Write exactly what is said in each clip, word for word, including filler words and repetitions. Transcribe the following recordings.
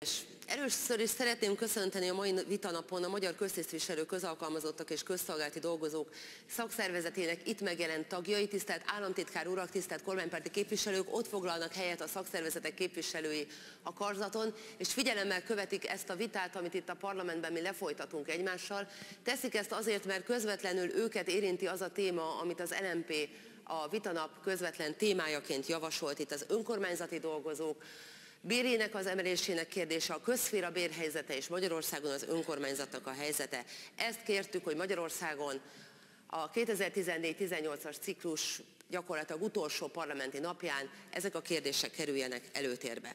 Először is szeretném köszönteni a mai vitanapon a Magyar Köztisztviselő, Közalkalmazottak és Közszolgálati Dolgozók Szakszervezetének itt megjelent tagjai, tisztelt államtitkár urak, tisztelt kormánypárti képviselők, ott foglalnak helyet a szakszervezetek képviselői a karzaton, és figyelemmel követik ezt a vitát, amit itt a parlamentben mi lefolytatunk egymással. Teszik ezt azért, mert közvetlenül őket érinti az a téma, amit az el em pé a vitanap közvetlen témájaként javasolt, itt az önkormányzati dolgozók bérének az emelésének kérdése, a közszféra bérhelyzete és Magyarországon az önkormányzatnak a helyzete. Ezt kértük, hogy Magyarországon a kétezer-tizennégy tizennyolcas ciklus gyakorlatilag utolsó parlamenti napján ezek a kérdések kerüljenek előtérbe.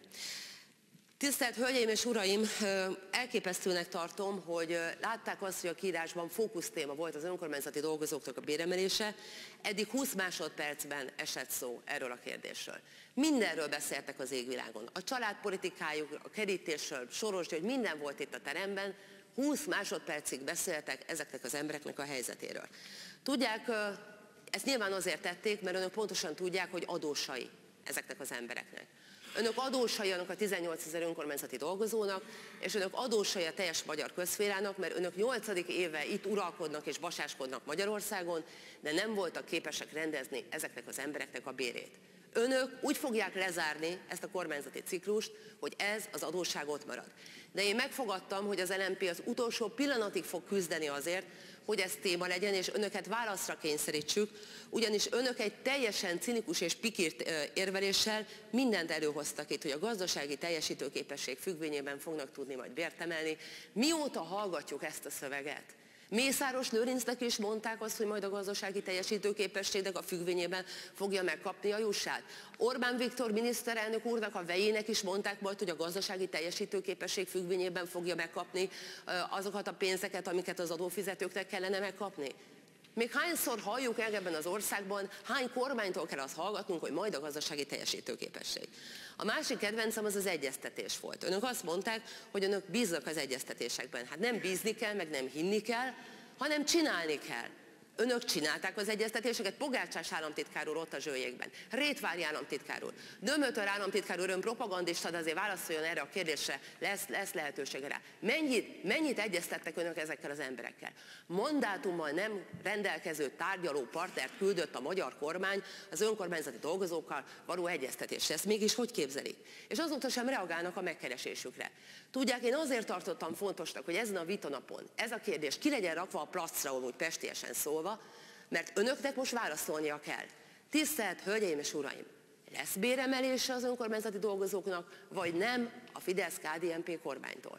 Tisztelt Hölgyeim és Uraim, elképesztőnek tartom, hogy látták azt, hogy a kiírásban fókusztéma volt az önkormányzati dolgozóknak a béremelése. Eddig húsz másodpercben esett szó erről a kérdésről. Mindenről beszéltek az égvilágon. A családpolitikájuk, a kerítésről, Soros György, minden volt itt a teremben. húsz másodpercig beszéltek ezeknek az embereknek a helyzetéről. Tudják, ezt nyilván azért tették, mert önök pontosan tudják, hogy adósai ezeknek az embereknek. Önök adósai annak a tizennyolcezer önkormányzati dolgozónak, és önök adósai a teljes magyar közszférának, mert önök nyolcadik éve itt uralkodnak és basáskodnak Magyarországon, de nem voltak képesek rendezni ezeknek az embereknek a bérét. Önök úgy fogják lezárni ezt a kormányzati ciklust, hogy ez az adósság ott marad. De én megfogadtam, hogy az el em pé az utolsó pillanatig fog küzdeni azért, hogy ez téma legyen, és önöket válaszra kényszerítsük, ugyanis önök egy teljesen cinikus és pikírt érveléssel mindent előhoztak itt, hogy a gazdasági teljesítőképesség függvényében fognak tudni majd bért emelni. Mióta hallgatjuk ezt a szöveget? Mészáros Lőrincnek is mondták azt, hogy majd a gazdasági teljesítőképességnek a függvényében fogja megkapni a jussát. Orbán Viktor miniszterelnök úrnak a vejének is mondták majd, hogy a gazdasági teljesítőképesség függvényében fogja megkapni azokat a pénzeket, amiket az adófizetőknek kellene megkapni. Még hányszor halljuk el ebben az országban, hány kormánytól kell azt hallgatnunk, hogy majd a gazdasági teljesítőképesség. A másik kedvencem az az egyeztetés volt. Önök azt mondták, hogy önök bíznak az egyeztetésekben. Hát nem bízni kell, meg nem hinni kell, hanem csinálni kell. Önök csinálták az egyeztetéseket, Pogácsás államtitkár úr ott a zsőjékben, Rétvári államtitkár úr, Dömötör államtitkár úr, ön propagandista, de azért válaszoljon erre a kérdésre, lesz, lesz lehetősége rá. Mennyit, mennyit egyeztettek önök ezekkel az emberekkel? Mandátummal nem rendelkező tárgyaló partnert küldött a magyar kormány az önkormányzati dolgozókkal való egyeztetésre. Ezt mégis hogy képzelik? És azóta sem reagálnak a megkeresésükre. Tudják, én azért tartottam fontosnak, hogy ezen a vitanapon ez a kérdés ki legyen rakva a placra, úgy pestiesen szólva, mert önöknek most válaszolnia kell. Tisztelt Hölgyeim és Uraim, lesz béremelése az önkormányzati dolgozóknak, vagy nem a Fidesz-ká dé en pé kormánytól?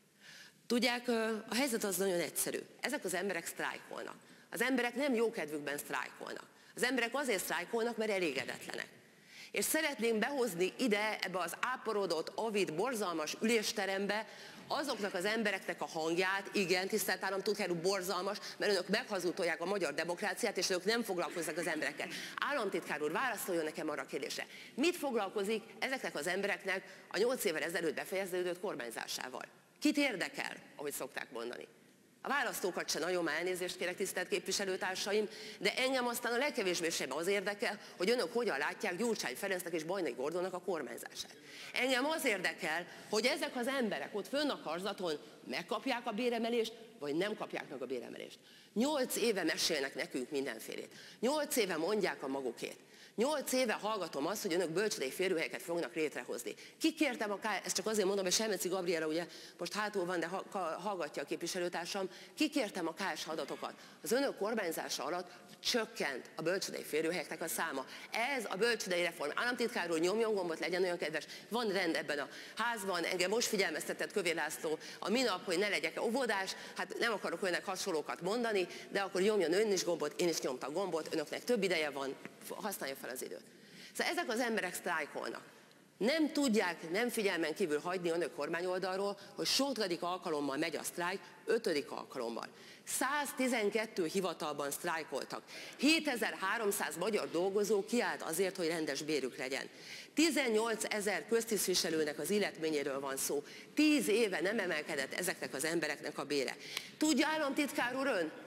Tudják, a helyzet az nagyon egyszerű. Ezek az emberek sztrájkolnak. Az emberek nem jókedvükben sztrájkolnak. Az emberek azért sztrájkolnak, mert elégedetlenek. És szeretném behozni ide, ebbe az áporodott, avid, borzalmas ülésterembe azoknak az embereknek a hangját, igen, tisztelt államtitkár úr, borzalmas, mert önök meghazudtolják a magyar demokráciát, és önök nem foglalkoznak az emberekkel. Államtitkár úr, válaszoljon nekem arra a kérdésre. Mit foglalkozik ezeknek az embereknek a nyolc évvel ezelőtt befejeződött kormányzásával? Kit érdekel, ahogy szokták mondani? A választókat se nagyon, már elnézést kérek, tisztelt képviselőtársaim, de engem aztán a legkevésbé sem az érdekel, hogy önök hogyan látják Gyurcsány Ferencnek és Bajnai Gordonnak a kormányzását. Engem az érdekel, hogy ezek az emberek ott fönn a karzaton megkapják a béremelést, vagy nem kapják meg a béremelést. Nyolc éve mesélnek nekünk mindenfélét. Nyolc éve mondják a magukét. Nyolc éve hallgatom azt, hogy önök bölcsődei férőhelyeket fognak létrehozni. Kikértem a ká... ezt csak azért mondom, mert Selmeci Gabriella ugye most hátul van, de hallgatja a képviselőtársam. Kikértem a ká es adatokat. Az önök kormányzása alatt csökkent a bölcsődei férőhelyeknek a száma. Ez a bölcsődei reform. Államtitkár úr, nyomjon gombot, legyen olyan kedves. Van rend ebben a házban, engem most figyelmeztetett Kövér László a minap, hogy ne legyek óvodás. Hát nem akarok önnek hasonlókat mondani, de akkor nyomjon ön is gombot, én is nyomtam gombot, önöknek több ideje van, használja fel az időt. Szóval ezek az emberek sztrájkolnak. Nem tudják nem figyelmen kívül hagyni önök kormányoldalról, hogy sokadik alkalommal megy a sztrájk, ötödik alkalommal. száztizenkettő hivatalban sztrájkoltak. hétezer-háromszáz magyar dolgozó kiállt azért, hogy rendes bérük legyen. tizennyolcezer köztisztviselőnek az illetményéről van szó. Tíz éve nem emelkedett ezeknek az embereknek a bére. Tudja, államtitkár úr, ön,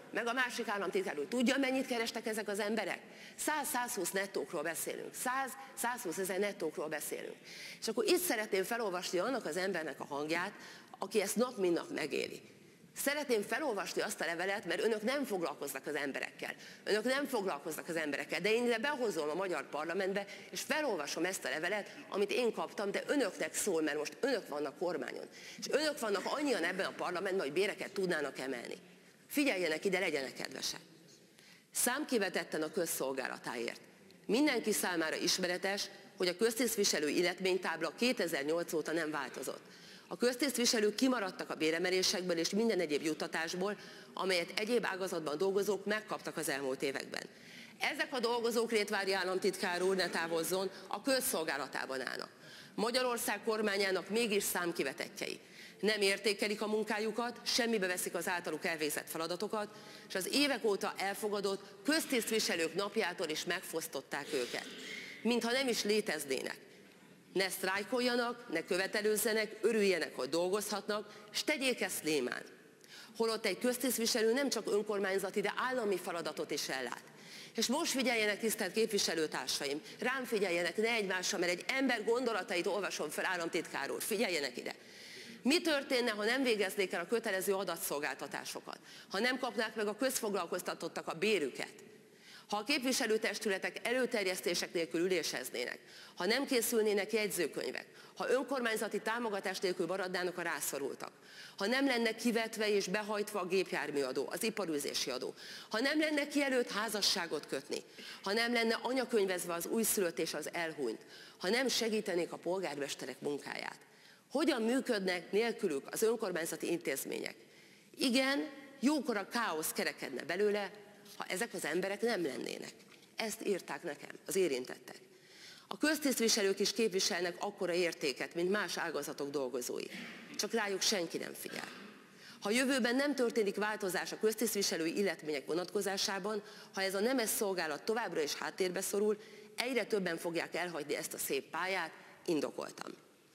meg a másik államtitkár úr, tudja, mennyit kerestek ezek az emberek? száz-százhúsz nettókról beszélünk, száz-százhúsz ezer nettókról beszélünk. És akkor itt szeretném felolvasni annak az embernek a hangját, aki ezt nap mint nap megéli. Szeretném felolvasni azt a levelet, mert önök nem foglalkoznak az emberekkel. Önök nem foglalkoznak az emberekkel, de én ide behozom a magyar parlamentbe, és felolvasom ezt a levelet, amit én kaptam, de önöknek szól, mert most önök vannak kormányon. És önök vannak annyian ebben a parlamentben, hogy béreket tudnának emelni. Figyeljenek ide, legyenek kedvesek. Számkivetetten a közszolgálatáért. Mindenki számára ismeretes, hogy a köztisztviselő illetménytábla kétezer-nyolc óta nem változott. A köztisztviselők kimaradtak a béremelésekből és minden egyéb juttatásból, amelyet egyéb ágazatban dolgozók megkaptak az elmúlt években. Ezek a dolgozók, Rétvári államtitkár úr, ne távozzon, a közszolgálatában állnak. Magyarország kormányának mégis számkivetettjei. Nem értékelik a munkájukat, semmibe veszik az általuk elvégzett feladatokat, és az évek óta elfogadott köztisztviselők napjától is megfosztották őket. Mintha nem is léteznének. Ne sztrájkoljanak, ne követelőzzenek, örüljenek, hogy dolgozhatnak, és tegyék ezt némán. Holott egy köztisztviselő nem csak önkormányzati, de állami feladatot is ellát. És most figyeljenek, tisztelt képviselőtársaim, rám figyeljenek, ne egymásra, mert egy ember gondolatait olvasom fel, államtitkár úr, figyeljenek ide. Mi történne, ha nem végeznék el a kötelező adatszolgáltatásokat? Ha nem kapnák meg a közfoglalkoztatottak a bérüket? Ha a képviselőtestületek előterjesztések nélkül üléseznének, ha nem készülnének jegyzőkönyvek, ha önkormányzati támogatás nélkül maradnának a rászorultak, ha nem lenne kivetve és behajtva a gépjárműadó, az iparűzési adó, ha nem lenne kijelölt házasságot kötni, ha nem lenne anyakönyvezve az újszülött és az elhunyt, ha nem segítenék a polgármesterek munkáját, hogyan működnek nélkülük az önkormányzati intézmények? Igen, jókora káosz kerekedne belőle, ha ezek az emberek nem lennének. Ezt írták nekem, az érintettek. A köztisztviselők is képviselnek akkora értéket, mint más ágazatok dolgozói. Csak rájuk senki nem figyel. Ha jövőben nem történik változás a köztisztviselői illetmények vonatkozásában, ha ez a nemes szolgálat továbbra is háttérbe szorul, egyre többen fogják elhagyni ezt a szép pályát, indokoltam.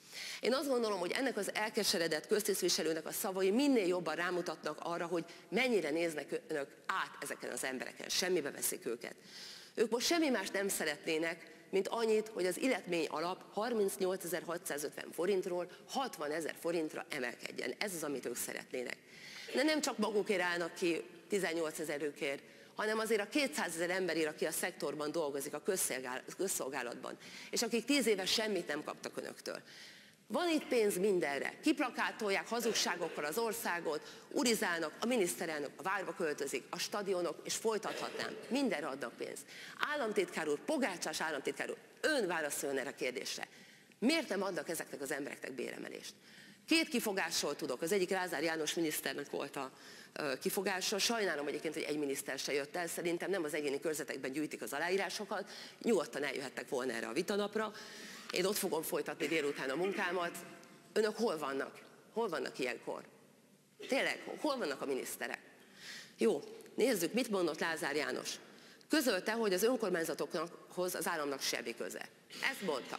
Én azt gondolom, hogy ennek az elkeseredett köztisztviselőnek a szavai minél jobban rámutatnak arra, hogy mennyire néznek önök át ezeken az embereken, semmibe veszik őket. Ők most semmi más nem szeretnének, mint annyit, hogy az illetmény alap harmincnyolcezer-hatszázötven forintról hatvanezer forintra emelkedjen. Ez az, amit ők szeretnének. De nem csak magukért állnak ki tizennyolcezerükért, hanem azért a kétszázezer emberért, aki a szektorban dolgozik, a közszolgálatban, és akik tíz éve semmit nem kaptak önöktől. Van itt pénz mindenre. Kiplakátolják hazugságokkal az országot, urizálnak, a miniszterelnök a várba költözik, a stadionok, és folytathatnám. Mindenre adnak pénzt. Államtitkár úr, Pogácsás államtitkár úr, ön válaszoljon erre a kérdésre. Miért nem adnak ezeknek az embereknek béremelést? Két kifogásról tudok. Az egyik Lázár János miniszternek volt a kifogása. Sajnálom egyébként, hogy egy miniszter se jött el. Szerintem nem az egyéni körzetekben gyűjtik az aláírásokat. Nyugodtan eljöhettek volna erre a vitanapra. Én ott fogom folytatni délután a munkámat. Önök hol vannak? Hol vannak ilyenkor? Tényleg, hol vannak a miniszterek? Jó, nézzük, mit mondott Lázár János. Közölte, hogy az önkormányzatokhoz az államnak semmi köze. Ezt mondta.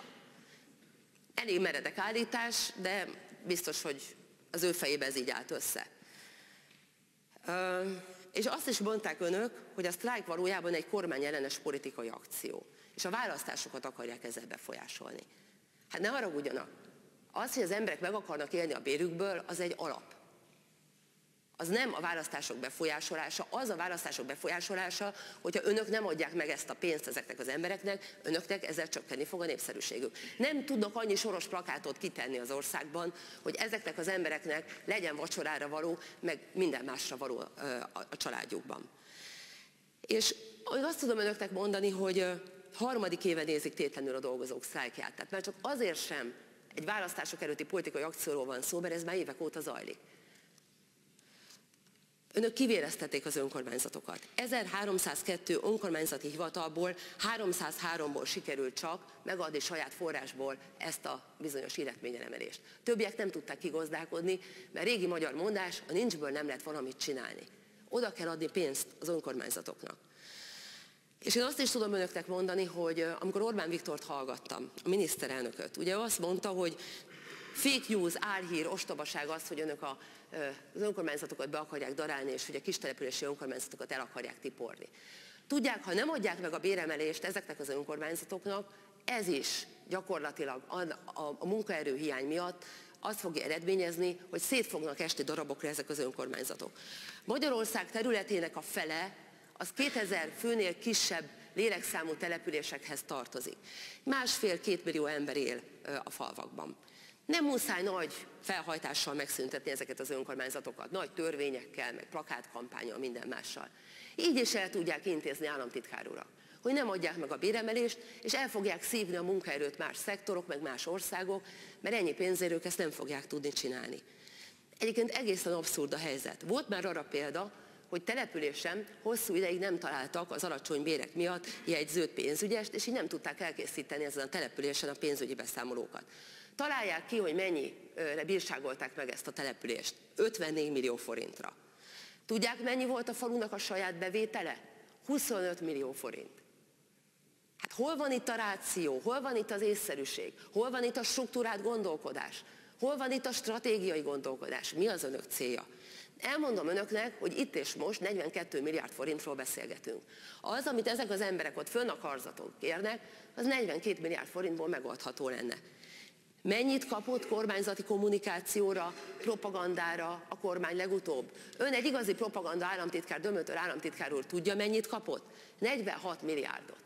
Elég meredek állítás, de biztos, hogy az ő fejében ez így állt össze. És azt is mondták önök, hogy a sztrájk valójában egy kormányellenes politikai akció. És a választásokat akarják ezzel befolyásolni. Hát ne haragudjanak. Az, hogy az emberek meg akarnak élni a bérükből, az egy alap. Az nem a választások befolyásolása, az a választások befolyásolása, hogyha önök nem adják meg ezt a pénzt ezeknek az embereknek, önöknek ezzel csökkenni fog a népszerűségük. Nem tudnak annyi soros plakátot kitenni az országban, hogy ezeknek az embereknek legyen vacsorára való, meg minden másra való a családjukban. És azt tudom önöknek mondani, hogy harmadik éve nézik tétlenül a dolgozók sztrájkját. Tehát már csak azért sem egy választások előtti politikai akcióról van szó, mert ez már évek óta zajlik. Önök kivéreztették az önkormányzatokat. ezerháromszázkettő önkormányzati hivatalból háromszázháromból sikerült csak megadni saját forrásból ezt a bizonyos illetményemelést. Többiek nem tudták kigazdálkodni, mert régi magyar mondás, a nincsből nem lehet valamit csinálni. Oda kell adni pénzt az önkormányzatoknak. És én azt is tudom önöknek mondani, hogy amikor Orbán Viktort hallgattam, a miniszterelnököt, ugye azt mondta, hogy fake news, álhír, ostobaság az, hogy önök a, az önkormányzatokat be akarják darálni, és hogy a kistelepülési önkormányzatokat el akarják tiporni. Tudják, ha nem adják meg a béremelést ezeknek az önkormányzatoknak, ez is gyakorlatilag a, a, a munkaerőhiány miatt azt fogja eredményezni, hogy szét fognak esni darabokra ezek az önkormányzatok. Magyarország területének a fele az kétezer főnél kisebb lélekszámú településekhez tartozik. Másfél-két millió ember él a falvakban. Nem muszáj nagy felhajtással megszüntetni ezeket az önkormányzatokat, nagy törvényekkel, meg plakátkampánnyal, minden mással. Így is el tudják intézni, államtitkár urak, hogy nem adják meg a béremelést, és el fogják szívni a munkaerőt más szektorok, meg más országok, mert ennyi pénzért ők ezt nem fogják tudni csinálni. Egyébként egészen abszurd a helyzet. Volt már arra példa, hogy településen hosszú ideig nem találtak az alacsony bérek miatt jegyzőt, pénzügyest, és így nem tudták elkészíteni ezen a településen a pénzügyi beszámolókat. Találják ki, hogy mennyire bírságolták meg ezt a települést. ötvennégy millió forintra. Tudják, mennyi volt a falunak a saját bevétele? huszonöt millió forint. Hát hol van itt a ráció? Hol van itt az észszerűség? Hol van itt a struktúrált gondolkodás? Hol van itt a stratégiai gondolkodás? Mi az önök célja? Elmondom önöknek, hogy itt és most negyvenkét milliárd forintról beszélgetünk. Az, amit ezek az emberek ott fönn a karzaton kérnek, az negyvenkét milliárd forintból megoldható lenne. Mennyit kapott kormányzati kommunikációra, propagandára a kormány legutóbb? Ön egy igazi propaganda államtitkár, Dömötör államtitkár úr tudja, mennyit kapott? negyvenhat milliárdot.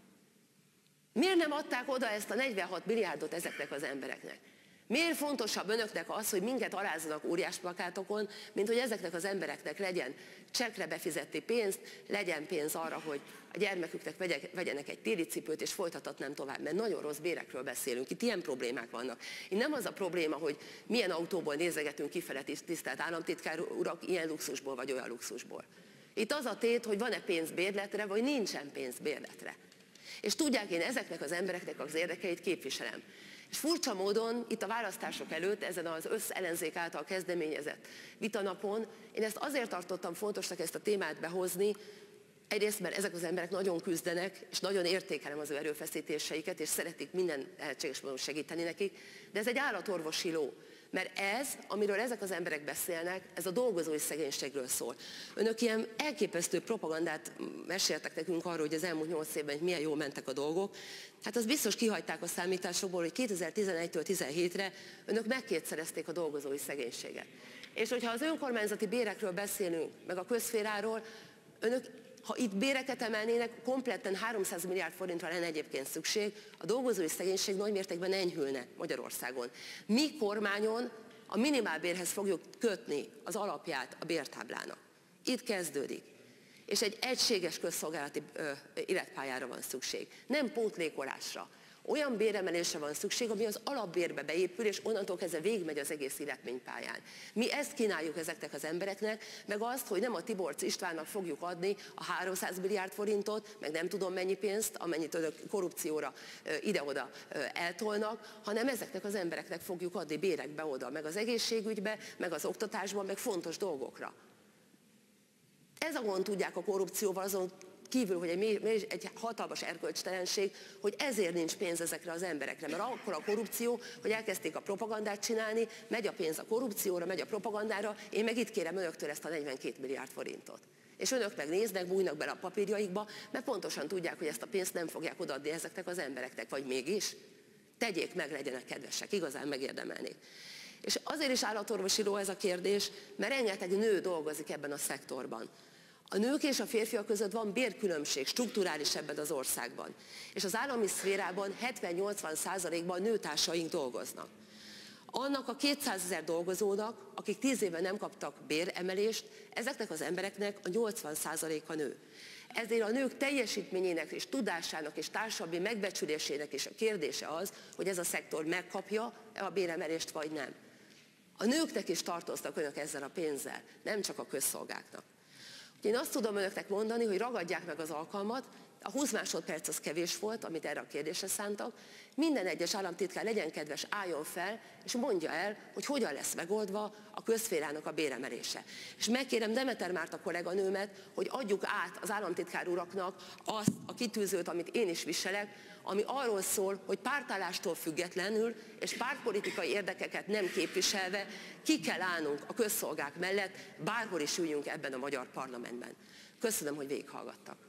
Miért nem adták oda ezt a negyvenhat milliárdot ezeknek az embereknek? Miért fontosabb önöknek az, hogy minket alázzanak óriás plakátokon, mint hogy ezeknek az embereknek legyen csekkre befizetni pénzt, legyen pénz arra, hogy a gyermeküknek vegyenek egy téli cipőt, és folytathatnám tovább, mert nagyon rossz bérekről beszélünk. Itt ilyen problémák vannak. Itt nem az a probléma, hogy milyen autóból nézegetünk kifele, tisztelt államtitkár urak, ilyen luxusból vagy olyan luxusból. Itt az a tét, hogy van-e pénz bérletre, vagy nincsen pénz bérletre. És tudják, én ezeknek az embereknek az érdekeit képviselem. És furcsa módon itt a választások előtt, ezen az összellenzék által kezdeményezett vitanapon, én ezt azért tartottam fontosnak ezt a témát behozni, egyrészt, mert ezek az emberek nagyon küzdenek, és nagyon értékelem az ő erőfeszítéseiket, és szeretik minden lehetséges módon segíteni nekik, de ez egy állatorvosi ló. Mert ez, amiről ezek az emberek beszélnek, ez a dolgozói szegénységről szól. Önök ilyen elképesztő propagandát meséltek nekünk arról, hogy az elmúlt nyolc évben milyen jól mentek a dolgok. Hát azt biztos kihagyták a számításokból, hogy kétezer-tizenegytől tizenhétre önök megkétszerezték a dolgozói szegénységet. És hogyha az önkormányzati bérekről beszélünk, meg a közszféráról, önök, ha itt béreket emelnének, kompletten háromszáz milliárd forintra lenne egyébként szükség, a dolgozói szegénység nagymértékben enyhülne Magyarországon. Mi kormányon a minimálbérhez fogjuk kötni az alapját a bértáblának. Itt kezdődik. És egy egységes közszolgálati ö, életpályára van szükség, nem pótlékolásra. Olyan béremelésre van szükség, ami az alapbérbe beépül, és onnantól kezdve végigmegy az egész életménypályán. Mi ezt kínáljuk ezeknek az embereknek, meg azt, hogy nem a Tiborcs Istvánnak fogjuk adni a háromszáz milliárd forintot, meg nem tudom mennyi pénzt, amennyit önök korrupcióra ide-oda eltolnak, hanem ezeknek az embereknek fogjuk adni bérekbe oda, meg az egészségügybe, meg az oktatásban, meg fontos dolgokra. Ez a gond, tudják, a korrupcióval, azon kívül, hogy egy, egy hatalmas erkölcstelenség, hogy ezért nincs pénz ezekre az emberekre. Mert akkor a korrupció, hogy elkezdték a propagandát csinálni, megy a pénz a korrupcióra, megy a propagandára, én meg itt kérem önöktől ezt a negyvenkét milliárd forintot. És önök meg néznek, bújnak bele a papírjaikba, mert pontosan tudják, hogy ezt a pénzt nem fogják odaadni ezeknek az embereknek, vagy mégis? Tegyék meg, legyenek kedvesek, igazán megérdemelnék. És azért is állatorvosi ló ez a kérdés, mert rengeteg nő dolgozik ebben a szektorban. A nők és a férfiak között van bérkülönbség, strukturális ebben az országban. És az állami szférában hetven-nyolcvan százalékban nőtársaink dolgoznak. Annak a kétszázezer dolgozónak, akik tíz éve nem kaptak béremelést, ezeknek az embereknek a nyolcvan százaléka nő. Ezért a nők teljesítményének és tudásának és társadalmi megbecsülésének is a kérdése az, hogy ez a szektor megkapja a béremelést vagy nem. A nőknek is tartoznak önök ezzel a pénzzel, nem csak a közszolgáknak. Én azt tudom önöknek mondani, hogy ragadják meg az alkalmat, a húsz másodperc az kevés volt, amit erre a kérdésre szántak, minden egyes államtitkár legyen kedves, álljon fel, és mondja el, hogy hogyan lesz megoldva a közszférának a béremelése. És megkérem Demeter Márta kolléganőmet, hogy adjuk át az államtitkár uraknak azt a kitűzőt, amit én is viselek, ami arról szól, hogy pártállástól függetlenül és pártpolitikai érdekeket nem képviselve ki kell állnunk a közszolgák mellett, bárhol is üljünk ebben a magyar parlamentben. Köszönöm, hogy végighallgattak.